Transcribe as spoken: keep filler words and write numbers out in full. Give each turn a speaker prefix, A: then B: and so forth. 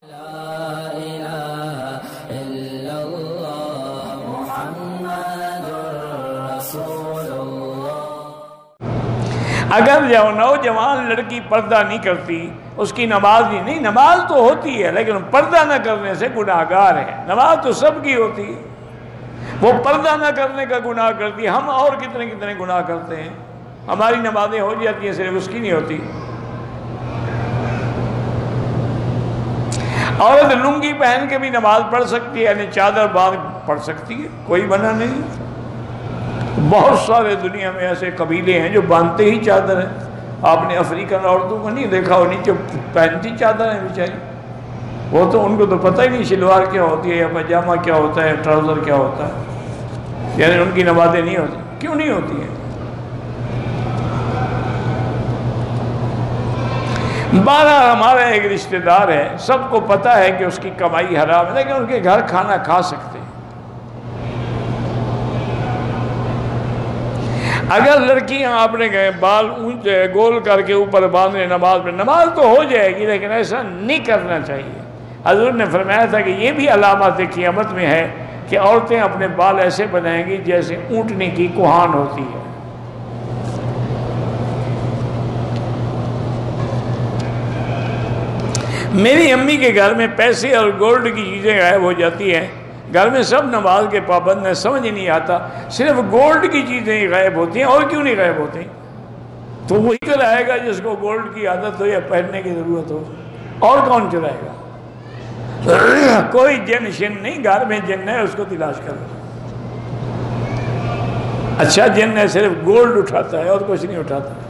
A: اگر جو نوجوان لڑکی پردہ نہیں کرتی اس کی نماز بھی نہیں، نماز تو ہوتی ہے لیکن پردہ نہ کرنے سے گناہگار ہے۔ نماز تو سب کی ہوتی ہے، وہ پردہ نہ کرنے کا گناہ کرتی ہے۔ ہم اور کتنے کتنے گناہ کرتے ہیں، ہماری نمازیں ہو جاتی ہیں صرف اس کی نہیں ہوتی۔ عورت لنگی پہن کے بھی نماز پڑھ سکتی ہے، یعنی چادر باندھ پڑھ سکتی ہے، کوئی منع نہیں۔ بہت سارے دنیا میں ایسے قبیلے ہیں جو باندھتے ہی چادر ہیں۔ آپ نے افریقن عورتوں کو نہیں دیکھا، وہ نیچے پہنتی چادر ہیں بیچاری، وہ تو ان کو تو پتہ ہی نہیں شلوار کیا ہوتی ہے یا پاجامہ کیا ہوتا ہے، ٹراؤزر کیا ہوتا ہے، یعنی ان کی نمازیں نہیں ہوتی۔ کیوں نہیں ہوتی ہیں؟ بارہ ہمارا ایک رشتہ دار ہے، سب کو پتہ ہے کہ اس کی کمائی حرام ہے، لیکن ان کے گھر کھانا کھا سکتے ہیں۔ اگر لڑکیاں آپ نے کہے بال اونچے گول کر کے اوپر باندھنے نماز میں، نماز تو ہو جائے گی لیکن ایسا نہیں کرنا چاہیے۔ حضور نے فرمایا تھا کہ یہ بھی علامات قیامت میں ہے کہ عورتیں اپنے بال ایسے بنائیں گی جیسے اونٹنے کی کوہان ہوتی ہے۔ میری امی کے گھر میں پیسے اور گولڈ کی چیزیں غائب ہو جاتی ہیں، گھر میں سب نماز کے پابند ہیں، سمجھ نہیں آتا صرف گولڈ کی چیزیں ہی غائب ہوتی ہیں، اور کیوں نہیں غائب ہوتی؟ تو وہی چلائے گا جس کو گولڈ کی عادت ہو یا پہننے کی ضرورت ہو، اور کون چلائے گا؟ کوئی جن شن نہیں، گھر میں جن ہے اس کو تلاش کرو۔ اچھا جن ہے صرف گولڈ اٹھاتا ہے اور کچھ نہیں اٹھاتا۔